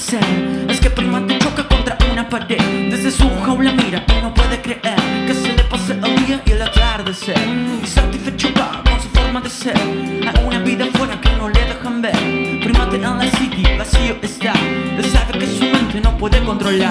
ser es que primate choca contra una pared. Desde su jaula mira y no puede creer que se le pase el día y el atardecer. Y satisfecho va con su forma de ser a una vida fuera que no le dejan ver. Primate en la city, vacío está, él sabe que su mente no puede controlar.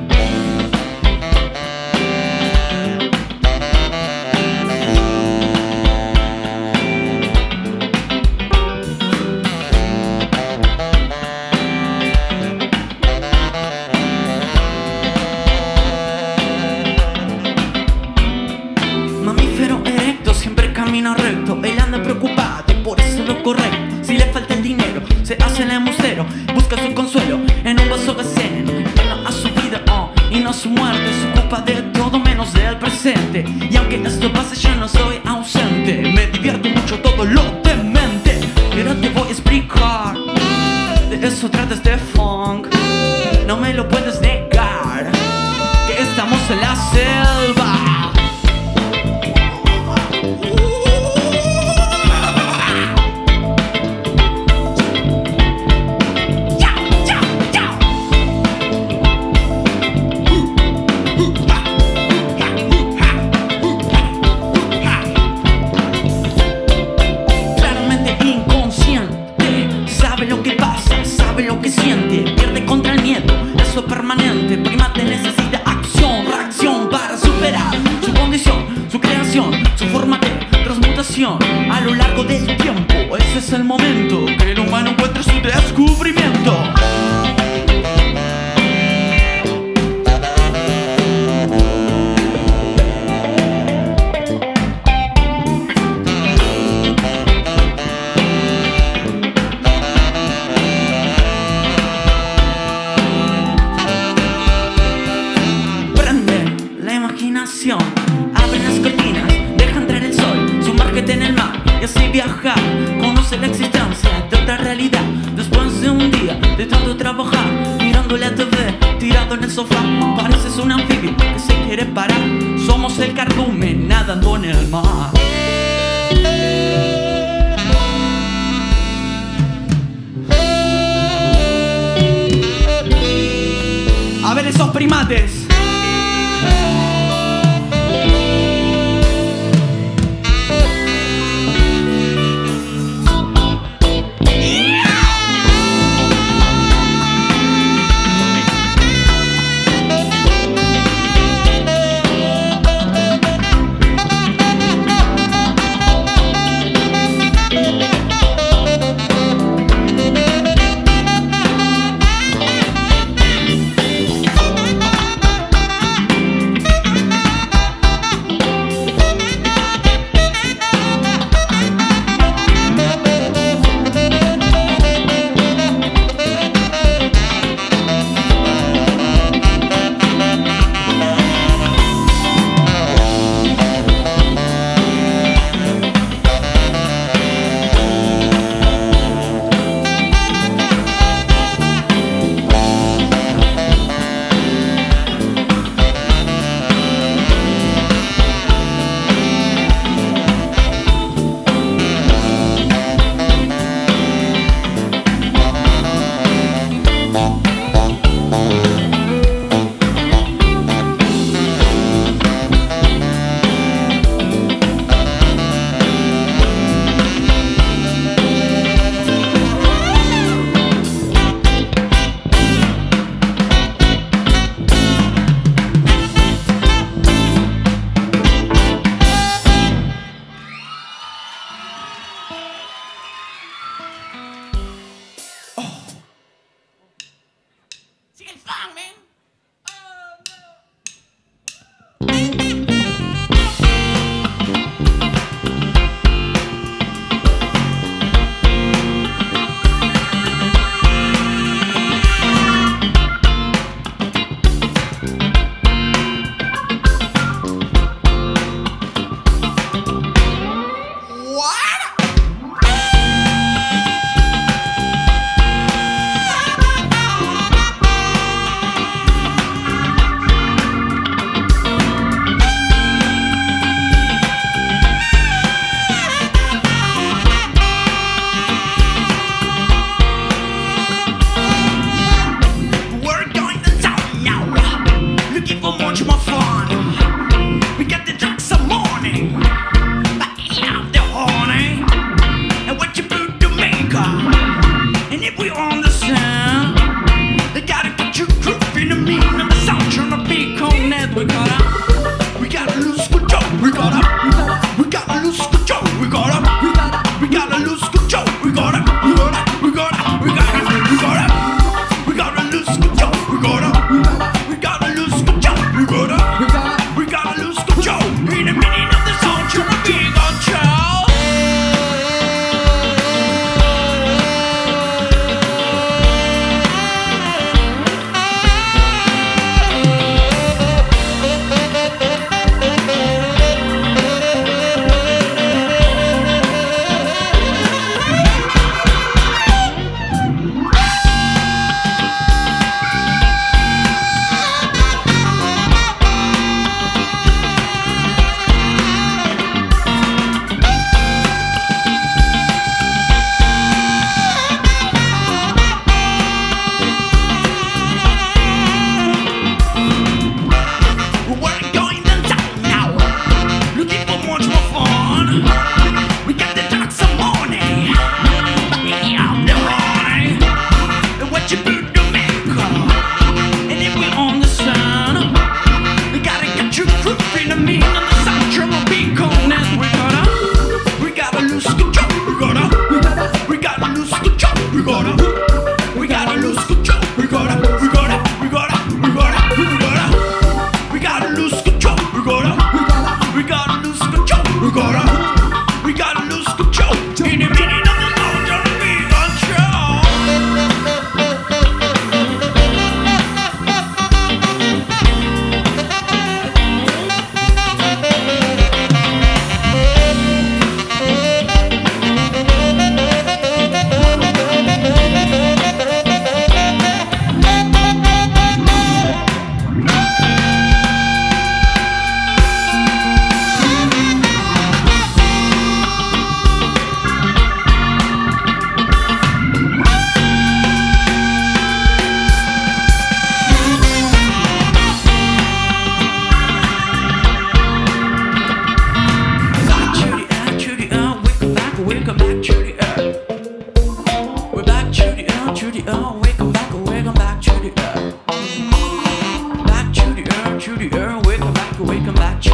Camino recto, él anda preocupado y por eso lo correcto. Si le falta el dinero, se hace el embustero, busca su consuelo en un vaso de zen. Pleno a su vida y no su muerte, se ocupa de todo menos del presente. Y aunque esto pase yo no soy ausente, me divierte mucho todo lo demente. Pero te voy a explicar, de eso trata este funk, no me lo puedes negar, que estamos en la selva. Permanente, primate necesita acción, reacción para superar su condición, su creación, su forma de transmutación a lo largo del tiempo. Ese es el momento que el humano encuentra su descubrimiento. Abre las cortinas, deja entrar el sol, sumérgete en el mar y así viajar. Conoce la existencia de otra realidad. Después de un día de tanto trabajar, mirando la TV, tirado en el sofá, pareces un anfibio que se quiere parar. Somos el cardumen nadando en el mar. A ver esos primates.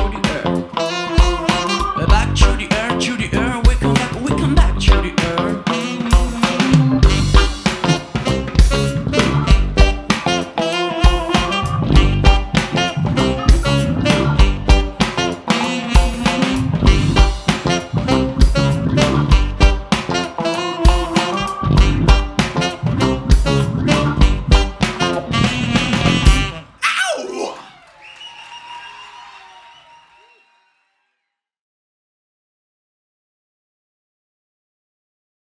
Dirty Earth.